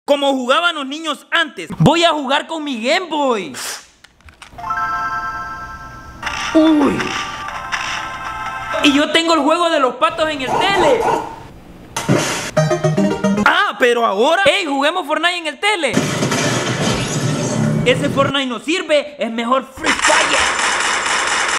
como jugaban los niños antes. Voy a jugar con mi Game Boy. Uy. Y yo tengo el juego de los patos en el tele. Ah, pero ahora... ¡Ey! Juguemos Fortnite en el tele. Ese Fortnite no sirve, es mejor Free Fire.